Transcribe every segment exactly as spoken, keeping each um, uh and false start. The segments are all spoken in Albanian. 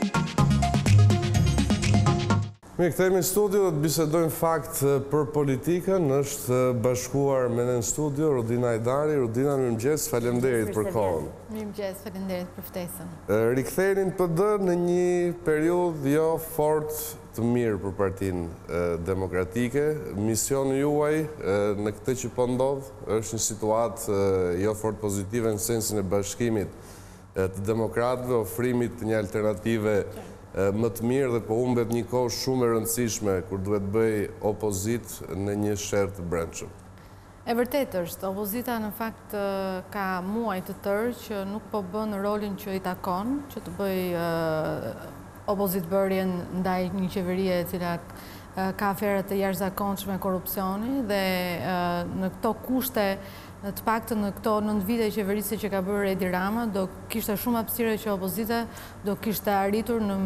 Mi kthehemi në studio dhe të bisedojmë fakt për politikën. Është bashkuar me ne në studio Rudina Ajdari. Rudina, mirëmëngjes, faleminderit për kohën. Mirëmëngjes, faleminderit për ftesën. Riktheheni në P D në një periudhë jo fort të mirë për Partinë Demokratike. Misioni juaj në këtë që po ndodh është një situatë jo fort pozitive në sensin e bashkimit të demokratëve, ofrimit të një alternative më të mirë dhe po humbet një kohë shumë e rëndësishme kur duhet bëj opozit në një sherr të brendshëm. E vërtet është, opozita në fakt ka muaj të tërë që nuk po bën rolin që i takon, që të bëj opozitbërjen ndaj një qeverie e cila ka afere të jashtëzakonshme korrupsioni dhe në këto kushte të paktën në këto nëntë vite qeverisë që ka bërë Edi Rama, do kishte shumë hapësirë që opozita do kishte arritur në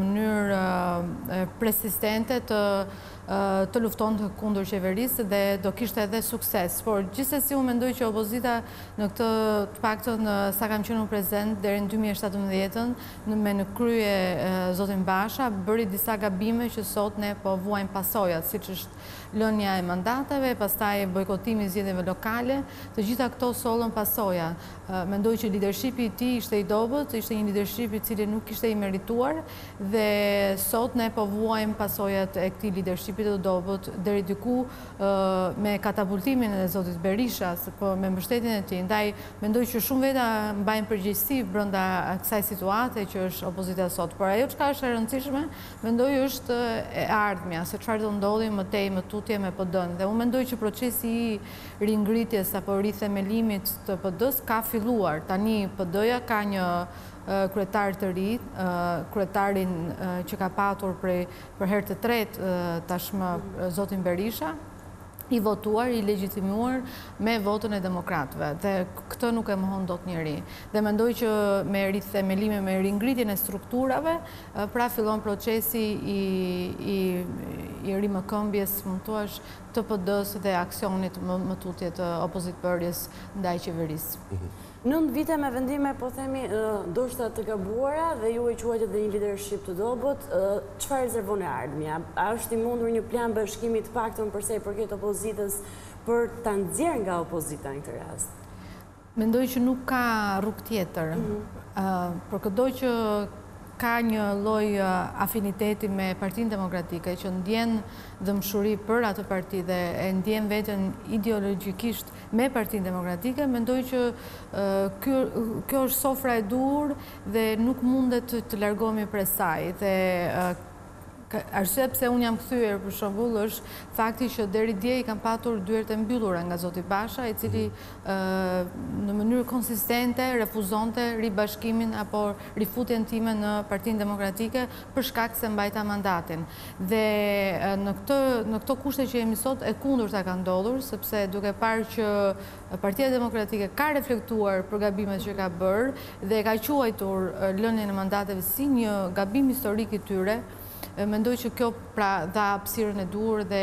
mënyrë persistente të të lufton të kundër qeverisë dhe do kishte edhe sukses. Por gjithsesi unë mendoj që opozita në këtë të paktën sa kam qenë prezent deri në dy mijë e shtatëmbëdhjetë me në krye zotin Basha bëri disa gabime që sot ne po vuajmë pasojat, siç është lënia e mandateve, pastaj bojkotimi i zgjedhjeve lokale, të gjitha këto sollën pasoja. Mendoj që leadershipi i tij ishte i dobët, ishte një leadership i cili nuk ishte i merituar dhe sot ne po vuajmë pasojat e këtij leadershipi të dobët deri diku me katapultimin e zotit Berisha, po me mbështetjen e tij. Ndaj mendoj që shumë veta mbajnë përgjegjësi brenda kësaj situate që është opozita sot. Por ajo çka është e rëndësishme, mendoj është e ardhmja, se çfarë do ndodhi më tej më tutje me P D-n. Dhe unë mendoj që procesi i ringritjes apo rithemelimit të P D-s ka filluar. Tani P D-ja ka një kryetar të ri, kryetarin që ka patur për herë të tretë tashmë zotin Berisha, i votuar, i legjitimuar me votën e demokratëve. Dhe këtë nuk e mohon dot njeri. Dhe mendoj që me rithemelime, me ringritjen e strukturave, pra fillon procesi i, i, i rimëkëmbjes, mund thuash, të P D-s dhe aksionit më, më tutje të opozitbërjes ndaj qeverisë. Nëntë vite me vendime, po themi, ndoshta të gabuara dhe ju e quajtë dhe një leadership të dobët, çfarë rezervon e ardhmja? A është i mundur një plan bashkimi të paktën përsa i përket opozitës për ta nxjerrë nga opozita në këtë rast? Mendoj që nuk ka rrugë tjetër. Për këdo që ka një lloj afiniteti me Partinë Demokratike që ndjen dëmshuri për atë parti dhe e ndjen veten ideologjikisht me Partinë Demokratike, mendoj që kjo, kjo është sofra e dur dhe nuk mundet të largohemi prej saj. Dhe arsye pse unë jam kthyer për shembull është fakti që deri dje i kam patur dyert e mbyllura nga zoti Basha, i cili në mënyrë konsistente refuzonte ribashkimin apo rifutjen time në Partinë Demokratike për shkak se mbajta mandatin. Dhe në këtë në këto kushte që jemi sot e kundërta ka ndodhur, sepse duke parë që Partia Demokratike ka reflektuar për gabimet që ka bërë dhe ka quajtur lënien e mandateve si një gabim historik i tyre, mendoj që kjo pra dha hapësirën e dur dhe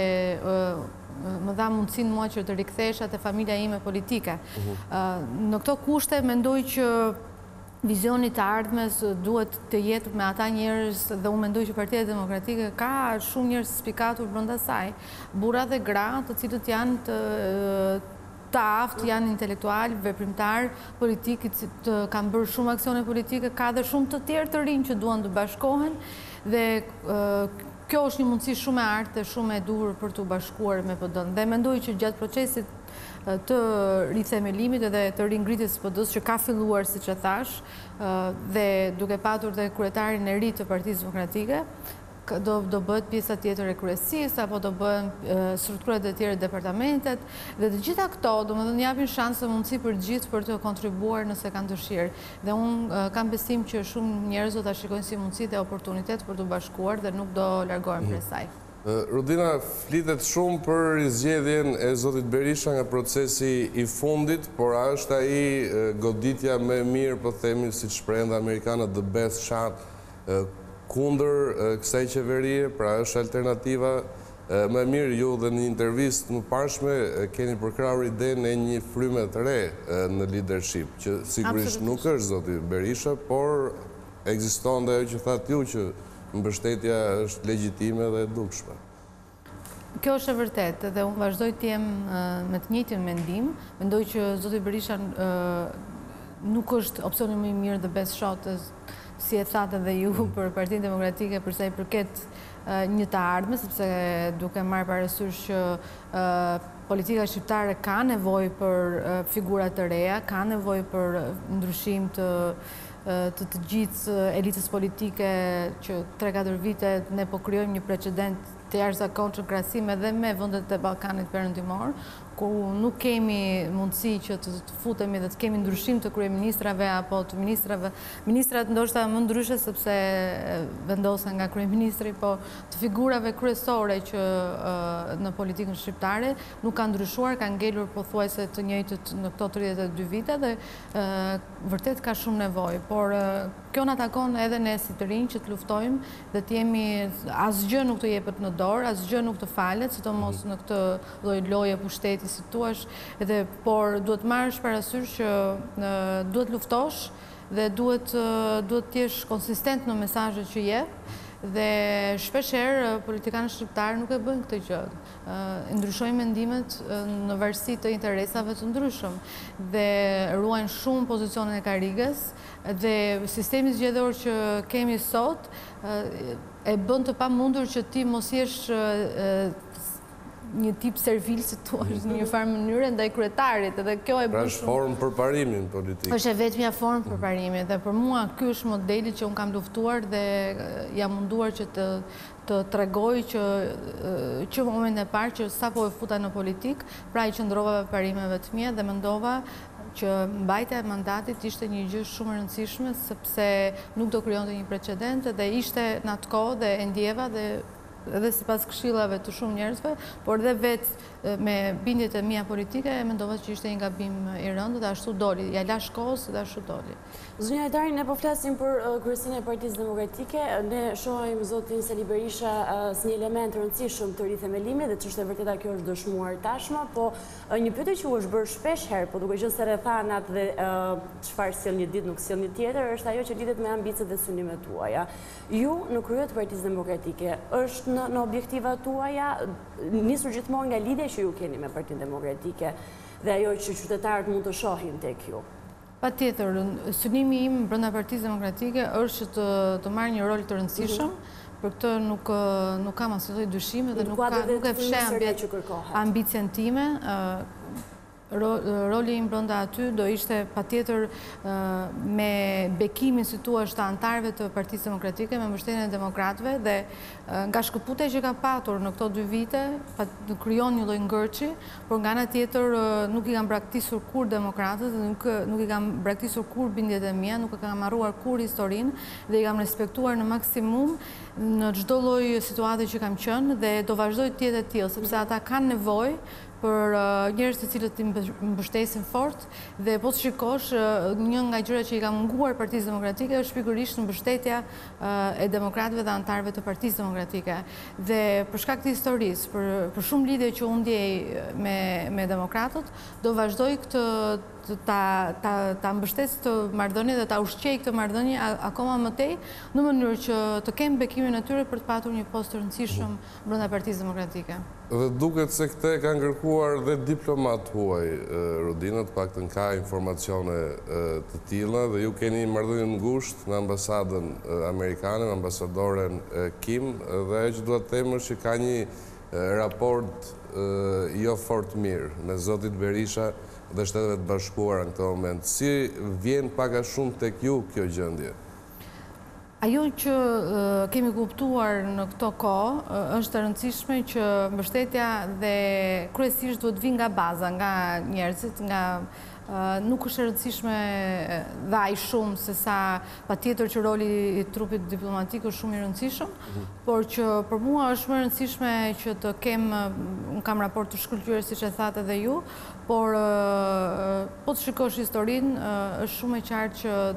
më dha mundësinë mua që të rikthesha te familja ime politike. Në këto kushte mendoj që vizioni të ardhmes duhet të jetë me ata njerëz dhe unë mendoj që Partia Demokratike ka shumë njerëz spikatur brenda saj, burra dhe gra, të cilët janë të të aftë, janë intelektual, veprimtar, politik, të kanë bërë shumë aksione politike, ka dhe shumë të tjerë të rinj që duan të bashkohen dhe kjo është një mundësi shumë e artë dhe shumë e dur për të bashkuar me P D-n. Dhe mendoj që gjatë procesit të rithemelimit dhe të ringritjes së P D-s që ka filluar, siç e thash, dhe duke patur dhe kryetarin e ri të Partisë Demokratike, do, do bëhet pjesa tjetër e kryesisë, apo do bëhen strukturat e tjera departamentet, dhe të gjitha këto do më dhe njapin shansë dhe mundësi për gjithë për të kontribuar nëse kanë dëshirë. Dhe unë kam besim që shumë njerëz do ta shikojnë si mundësi dhe oportunitet për të bashkuar dhe nuk do largohen prej saj. Rudina, flitet shumë për zgjedhjen e zotit Berisha nga procesi i fundit, por a është ai goditja më e mirë, po themi, siç shprehin dhe amerikanët, the best shot kundër kësaj qeverie, pra është alternativa më e mirë. Ju dhe në një intervistë më parshme keni përkrahur idenë e një fryme të re në leadership, që sigurisht nuk është zoti Berisha, por ekziston dhe ajo që thatë ju që mbështetja është legjitime dhe e dukshme. Kjo është e vërtetë dhe unë vazhdoj të jem me të njëjtin mendim. Mendoj që zoti Berisha nuk është opsioni më i mirë dhe best shot, si e thatë edhe ju për Partinë Demokratike për sa i përket një të ardhme, sepse duke marrë parasysh që politika shqiptare ka nevojë për figura të reja, ka nevojë për ndryshim të të të gjithë elitës politike që tre katër vite ne po krijojmë një precedent të jashtëzakonshëm krahasim edhe me vendet e Ballkanit Perëndimor, ku nuk kemi mundësi që të futemi dhe të kemi ndryshim të kryeministrave apo të ministrave. Ministrat ndoshta më ndryshe sepse vendosen nga kryeministri, po të figurave kryesore që në politikën shqiptare nuk ka ndryshuar, ka ngelur pothuajse të njëjtët në këto tridhjetë e dy vite dhe vërtet ka shumë nevojë, por kjo na takon edhe ne si të rinj që të luftojmë dhe të jemi asgjë nuk të jepet në dorë, asgjë nuk të falet, sidomos në këtë lloj loje pushteti si thuash, edhe por duhet marrësh parasysh që duhet luftosh dhe duhet duhet të jesh konsistent në mesazhet që jep dhe shpeshherë politikanët shqiptarë nuk e bëjnë këtë gjë. Ndryshojnë mendimet në varësi të interesave të ndryshëm dhe ruajnë shumë pozicionin e karrigës dhe sistemi zgjedhor që kemi sot e bën të pamundur që ti mos jesh një tip servil, si thuash, në një farë mënyrë ndaj kryetarit, edhe kjo e Pra bën është shumë. formë përparimi në politikë. Është e vetmja formë përparimi dhe për mua ky është modeli që un kam luftuar dhe jam munduar që të të tregoj që që në momentin e parë që sapo e futa në politikë, pra i qëndrova parimeve të mia dhe mendova që mbajtja e mandatit ishte një gjë shumë e rëndësishme sepse nuk do krijonte një precedent dhe ishte në atë kohë dhe e ndjeva dhe edhe sipas këshillave të shumë njerëzve, por edhe vetë me bindjet e mia politike e mendova që ishte një gabim i rëndë dhe ashtu doli. Ja lash kohës dhe ashtu doli. Zonja Ajtari, ne po flasim për kryesinë e Partisë Demokratike. Ne shohim zotin Sali Berisha si një element rëndësishëm të rithemelimit dhe ç'është e vërteta kjo është dëshmuar tashmë, po një pyetje që u është bërë shpesh herë, po duke qenë se rrethanat dhe çfarë sjell një ditë nuk sjell një tjetër, është ajo që lidhet me ambicet dhe synimet tuaja. Ju në krye të Partisë Demokratike është në, në objektivat tuaja nisur gjithmonë nga lidhja që ju keni me Partinë Demokratike dhe ajo që qytetarët mund të shohin tek ju? Patjetër, synimi im brenda Partisë Demokratike është që të, të marrë një rol të rëndësishëm. Mm-hmm. Për këtë nuk, nuk kam asnjë lloj dyshimi dhe nuk, ka, nuk e fshe ambicien time. Roli im brenda aty do ishte patjetër me bekimin, si thua, të anëtarëve të Partisë Demokratike, me mbështetjen e demokratëve dhe nga shkëputja që ka patur në këto dy vite, krijon një lloj ngërçi, por nga ana tjetër nuk i kam braktisur kur demokratët, nuk nuk i kam braktisur kur bindjet e mia, nuk e kam harruar kur historinë dhe i kam respektuar në maksimum në çdo lloj situate që kam qenë dhe do vazhdoj të jetë e tillë, sepse ata kanë nevojë për njerëz të cilët i mbështesin fort dhe po të shikosh një nga gjërat që i ka munguar Partisë Demokratike është pikërisht mbështetja e demokratëve dhe anëtarëve të Partisë Demokratike. Dhe për shkak të historisë, për, për shumë lidhje që unë ndjej me, me demokratët, do vazhdoj këtë ta, ta, ta mbështes të marrëdhënie dhe ta ushqej këtë marrëdhënie akoma më tej në mënyrë që të kem bekimin e tyre për të patur një post të rëndësishëm brenda Partisë Demokratike. Dhe duket se këte kanë kërkuar dhe diplomat huaj, Rudinët, paktën ka informacione të tilla dhe ju keni marrëdhënie ngushtë në ambasadën amerikane, me ambasadoren Kim, dhe ajo që duhet të them është që ka një raport jo fort mirë me zotit Berisha dhe Shteteve të Bashkuara në këtë moment. Si vjen pak a shumë tek ju kjo gjendje? Ajo që kemi kuptuar në këto kohë është e rëndësishme që mbështetja dhe kryesisht duhet vinë nga baza, nga njerëzit, nga nuk është e rëndësishme dhe aq shumë se sa patjetër që roli i trupit diplomatik është shumë i rëndësishëm, mm-hmm. por që për mua është më e rëndësishme që të kem, un kam raport të shkëlqyer siç e thatë edhe ju, por po të shikosh historinë është shumë e qartë që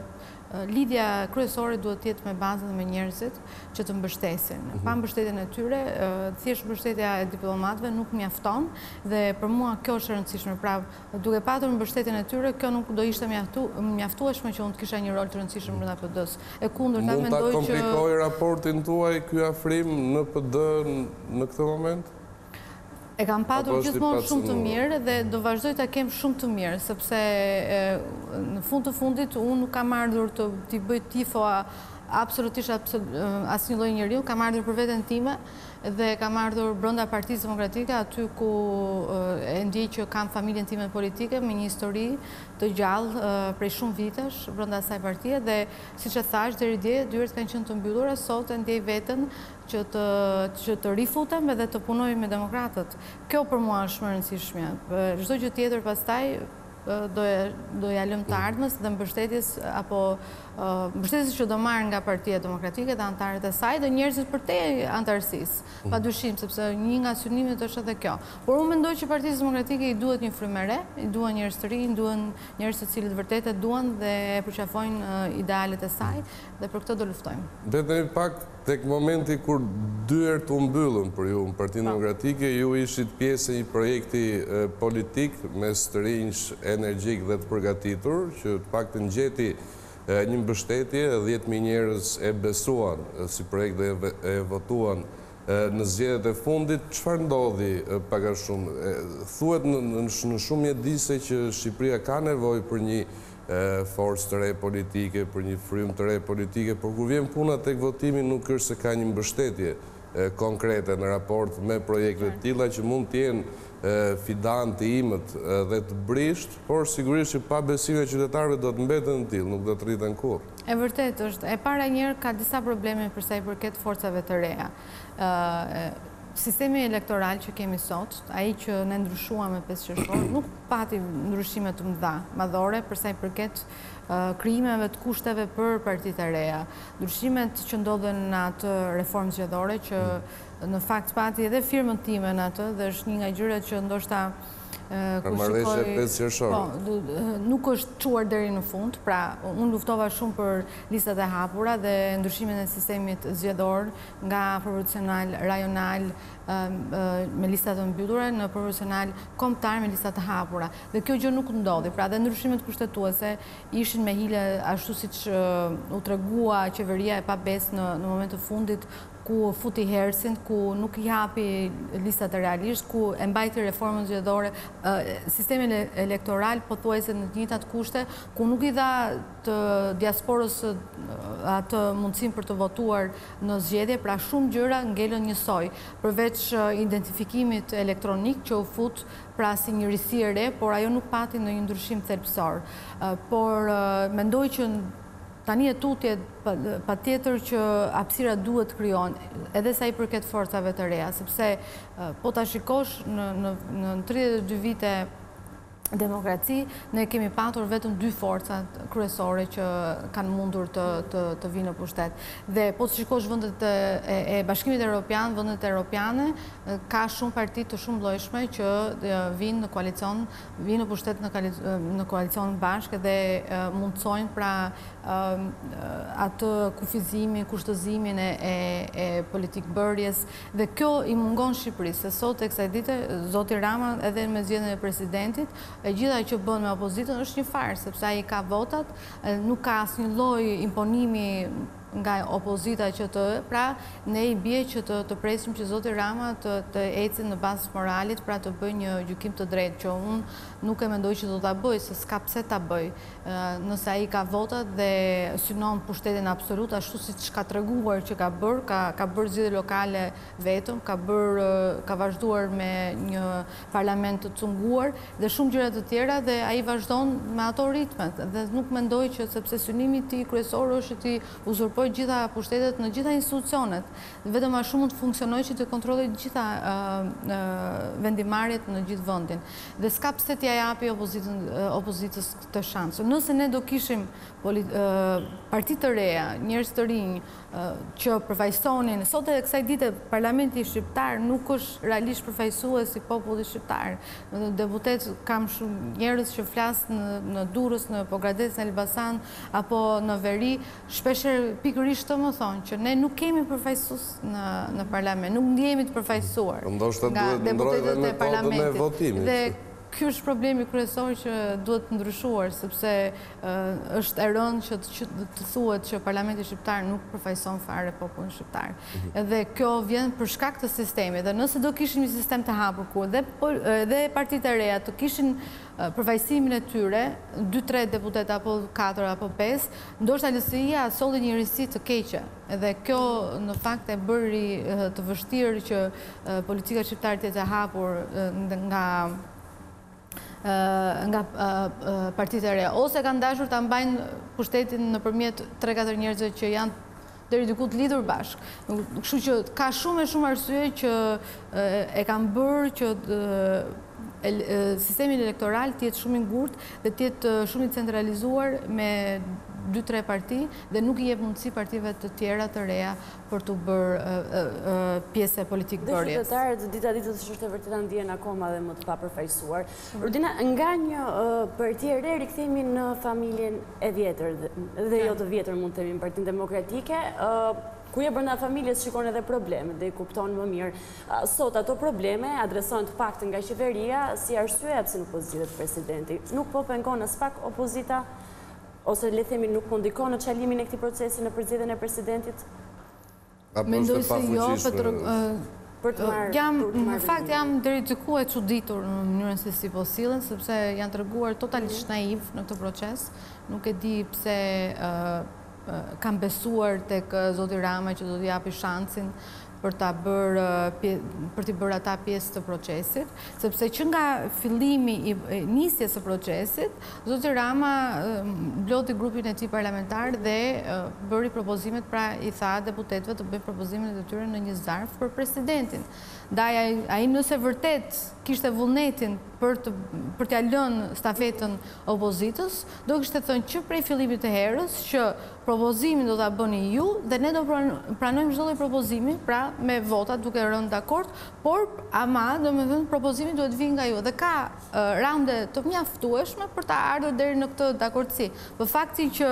lidja kryesore duhet të jetë me bazën dhe me njerëzit që të mbështesin. Pa mbështetjen e tyre, thjesht mbështetja e diplomatëve nuk mjafton dhe për mua kjo është e rëndësishme. Pra, duke patur mbështetjen e tyre, kjo nuk do ishte mjaftueshme që unë të kisha një rol të rëndësishëm brenda P D-s. E kundërta mendoj që mund ta komplikojë raportin tuaj ky afrim në P D në këtë moment? E kam patur gjithmonë shumë të mirë dhe do vazhdoj ta kem shumë të mirë, sepse në fund të fundit unë nuk kam ardhur të t'i bëj tifo absolutisht asnjë lloj njeriu, kam ardhur për veten time dhe kam ardhur brenda Partisë Demokratike, aty ku e ndjej që kam familjen time politike me një histori të gjallë prej shumë vitesh brenda asaj partie dhe siç e thash deri dje dyert kanë qenë të mbyllura, sot e ndjej veten që të, që të rifutem edhe të punoj me demokratët. Kjo për mua është më e rëndësishme. Çdo gjë tjetër pastaj do do ja lëm të ardhmës dhe mbështetjes apo mbështetjes që do marr nga Partia Demokratike dhe antarët e saj dhe njerëzit përtej antarësisë, padyshim, sepse një nga synimet është edhe kjo. Por unë mendoj që Partisë Demokratike i duhet një frymë re, i duan njerëz të rinj, duan njerëz të cilët vërtet e duan dhe e përqafojnë idealet e saj dhe për këtë do luftojmë. Vetëm pak tek momenti kur dyert u mbyllën për ju në Partinë Demokratike, ju ishit pjesë e një projekti politik mes të rinj, energjik dhe të përgatitur, që të paktën gjeti një mbështetje, dhjetë mijë njerëz e besuan si projekt dhe e votuan në zgjedhjet e fundit. Çfarë ndodhi pak a shumë? Thuhet në shumë mjedise që Shqipëria ka nevojë për një forcë të re politike, për një frymë të re politike, por kur vjen puna tek votimi nuk është se ka një mbështetje konkrete në raport me projekte të tilla që mund të jenë fidan të imët dhe të brisht, por sigurisht që pa besime qytetarëve do të mbeten të tillë, nuk do të rriten kurrë. E vërtet është, e para njerë ka disa probleme për sa i përket forcave të reja. Sistemi elektoral që kemi sot, ai që ne ndryshuam me pesë qershor, nuk pati ndryshime të mëdha, madhore për sa i përket krijimeve të kushteve për partitë e reja. Ndryshimet që ndodhen në atë reformë zgjedhore që në fakt pati edhe firmën time në atë dhe është një nga gjërat që ndoshta Marrëveshje pesë qershor. Nuk është çuar deri në fund, pra unë luftova shumë për listat e hapura dhe ndryshimin e sistemit zgjedhor nga proporcional rajonal me listat të mbyllura në proporcional kombëtar me listat të hapura. Dhe kjo gjë nuk ndodhi. Pra dhe ndryshimet kushtetuese ishin me hile ashtu siç u tregua qeveria e pabesë në në moment të fundit, ku futi hersin, ku nuk i hapi listat e realisht, ku e mbajti reformën zgjedhore, sistemin elektoral pothuajse në të njëjtat kushte, ku nuk i dha të diasporës atë mundësinë për të votuar në zgjedhje, pra shumë gjëra ngelën njësoj, përveç identifikimit elektronik që u fut pra si një risi e re, por ajo nuk pati në një ndryshim thelbësor. Por mendoj që tani e tutje pa tjetër që hapësira duhet krijohen, edhe sa i përket forcave të reja, sepse po ta shikosh në tridhjetë e dy vite demokraci, ne kemi patur vetëm dy forcat kryesore që kanë mundur të vinë në pushtet. Dhe po të shikosh vendet e Bashkimit Evropian, vendet europiane, ka shumë parti të shumë llojshme që vinë në koalicion, vinë në pushtet në koalicion bashkë dhe mundsojnë pra atë kufizimin, kushtëzimin e politik bërjes dhe kjo i mungon Shqipërisë. Se sot e kësaj dite zoti Rama edhe me zgjedhjen e presidentit e gjitha që bën me opozitën është një farë, sepse ai ka votat, nuk ka asnjë lloj imponimi nga opozita që të, pra ne i bie që të, të presim që zoti Rama të, të ecë në bazë moralit, pra të bëjë një gjykim të drejtë, që unë nuk e mendoj që do ta bëj, se s'ka pse ta bëj. Nëse ai ka votat dhe synon pushtetin absolut, ashtu siç ka treguar që ka bërë, ka, ka bërë zgjedhje lokale vetëm, ka bërë, ka vazhduar me një parlament të cunguar dhe shumë gjëra të tjera dhe ai vazhdon me ato ritmet dhe nuk mendoj që sepse synimi i tij kryesor është ti uzurpoj okupoj gjitha pushtetet në gjitha institucionet. Vetëm a shumë të funksionoj që të kontrolloj gjitha vendimarrjet në gjithë vendin. Dhe s'ka pse t'ja japi opozitës këtë shans. Nëse ne do kishim parti të reja, njerëz të rinj që përfaqësonin, sot edhe kësaj dite Parlamenti shqiptar nuk është realisht përfaqësues si populli shqiptar. Deputet kam shumë njerëz që flas në Durrës, në Pogradec, në Elbasan apo në Veri, shpeshherë pikërisht të më thonë që ne nuk kemi përfaqësues në në parlament, nuk ndihemi të përfaqësuar. Ndoshta duhet ndrojë dhe metodën e votimit. Ky është problemi kryesor që duhet ndryshuar, sepse është e rëndë që të thuhet që Parlamenti shqiptar nuk përfaqëson fare popullin shqiptar. Edhe kjo vjen për shkak të sistemit. Dhe nëse do kishim një sistem të hapur ku dhe partitë e reja të kishin përfaqësimin e tyre, dy tre deputet apo katër apo pesë, ndoshta L S I-ja solli një risi të keqe. Edhe kjo në fakt e bëri të vështirë që politika shqiptare të jetë e hapur nga nga partitë e reja, ose kanë dashur ta mbajnë pushtetin nëpërmjet tre katër njerëzve që janë deri diku të lidhur bashkë. Kështu që ka shumë e shumë arsye që e kanë bërë që sistemi elektoral të jetë shumë i ngurtë dhe të jetë shumë i centralizuar me dy tre parti dhe nuk i jep mundësi partive të tjera të reja për të bërë pjesë e politikë bërjes. Dhe qytetarët dita ditës është e vërtetë ndjen akoma dhe më të papërfaqësuar. Rudina, nga një parti e re rikthehemi në familjen e vjetër dhe jo të vjetër, mund të themi, Partinë Demokratike, ku je brenda familjes shikon edhe probleme dhe i kupton më mirë. Sot ato probleme adresohen të paktën nga qeveria si arsye pse nuk po zgjidhet presidenti. Nuk po pengon as pak opozita, ose le themi nuk po ndikon në çalimin e këtij procesi në përzgjedhjen e presidentit? Mendoj se jo, për të marrë. Në fakt jam deri diku e çuditur në mënyrën se si po sillen, sepse janë treguar totalisht naiv në këtë proces. Nuk e di pse kam besuar tek zoti Rama që do t'i japi shansin për ta bërë për t'i bërë ata pjesë të procesit, sepse që nga fillimi i nisjes së procesit, zoti Rama mblodhi grupin e tij parlamentar dhe bëri propozimet, pra i tha deputetëve të bëjnë propozimet e tyre në një zarf për presidentin. Ndaj ai nëse vërtet kishte vullnetin për të për t'ia lënë stafetën opozitës, do kishte thënë që prej fillimit të herës që propozimin do ta bëni ju dhe ne do pranojmë çdo lloj propozimi, pra me vota duke rënë dakord, por ama domethënë propozimi duhet vijë nga ju dhe ka raunde të mjaftueshme për ta ardhur deri në këtë dakordsi. Për faktin që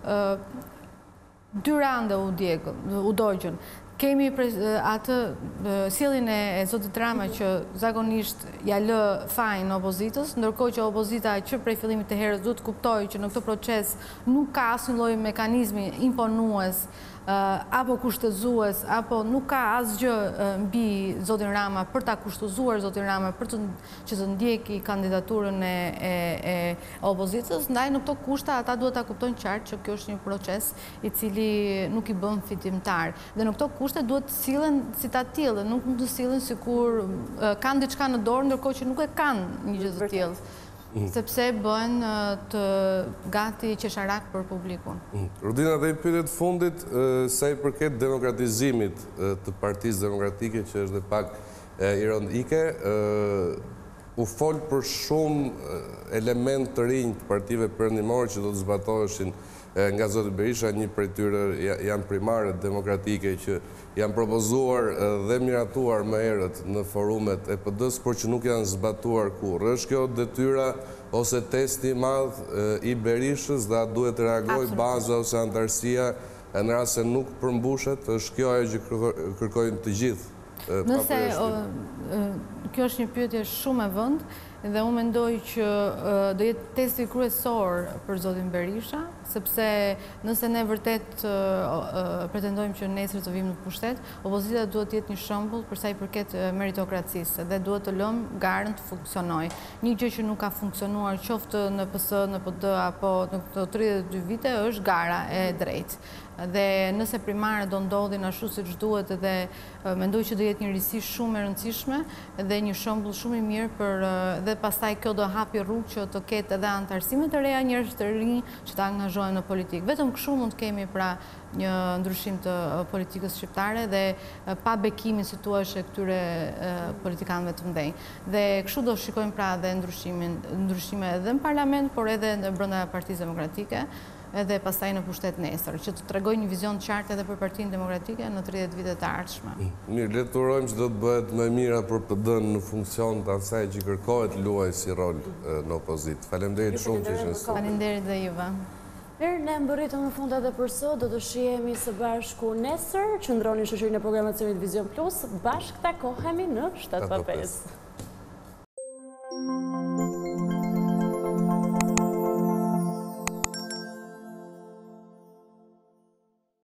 dy raunde u djegën, u dogjën. Kemi atë sjelljen e zotit Rama që zakonisht ja lë fajin opozitës, ndërkohë që opozita që prej fillimit të herës duhet kuptojë që në këtë proces nuk ka asnjë lloj mekanizmi imponues apo kushtëzues, apo nuk ka asgjë mbi zotin Rama për ta kushtëzuar zotin Rama për të që të ndjeki kandidaturën e opozitës, ndaj në këto kushte ata duhet ta kuptojnë qartë që kjo është një proces i cili nuk i bën fitimtar. Dhe në këto kushte duhet të sillen si ta tillë, nuk mund të sillen sikur kanë diçka në dorë ndërkohë që nuk e kanë një gjë të tillë. Sepse bëhen të gati qesharak për publikun. Rudina, dhe i pyetjet fundit sa i përket demokratizimit të Partisë Demokratike, që është dhe pak irondike, u fol për shumë element të rinj të partive perëndimore që do të zbatoheshin nga zoti Berisha, një prej tyre janë primarët demokratike që janë propozuar dhe miratuar më herët në forumet e P D-s, por që nuk janë zbatuar kurrë. Është kjo detyra ose testi i madh i Berishës dhe duhet të reagojë baza ose antarësia në rast se nuk përmbushet? Është kjo ajo që kërkojnë të gjithë? Nëse kjo është një pyetje shumë e vënd, dhe unë mendoj që do jetë testi kryesor për zotin Berisha, sepse nëse ne vërtet pretendojmë që nesër të vim në pushtet, opozita duhet të jetë një shembull për sa i përket meritokracisë dhe duhet të lëmë garën të funksionojë. Një gjë që nuk ka funksionuar qoftë në P S, në P D apo në këto tridhjetë e dy vite është gara e drejtë. Dhe nëse primarët do ndodhin ashtu siç duhet, dhe mendoj që do jetë një risi shumë e rëndësishme dhe një shembull shumë i mirë për dhe pastaj kjo do hapi rrugë që të ketë edhe antarësime të reja, njerëz të rinj që të angazhohen në politikë. Vetëm kështu mund të kemi pra një ndryshim të politikës shqiptare dhe pa bekimin, si thua, e këtyre politikanëve të mëdhenj. Dhe kështu do shikojmë pra dhe ndryshimin, ndryshime edhe në parlament, por edhe në brenda Partisë Demokratike, edhe pastaj në pushtet nesër, që të tregoj një vizion të qartë edhe për Partinë Demokratike në tridhjetë vitet e ardhshme. Mirë, le të urojmë që do të bëhet më mira për P D-n në funksion të asaj që kërkohet luaj si rol në opozitë. Faleminderit shumë që ishte sot. Faleminderit dhe juve. Mirë, ne mbërritëm në fund edhe për sot, do të shihemi së bashku nesër, qëndroni në shoqërinë e programacionit Vizion Plus, bashkë takohemi në shtatë pa pesë.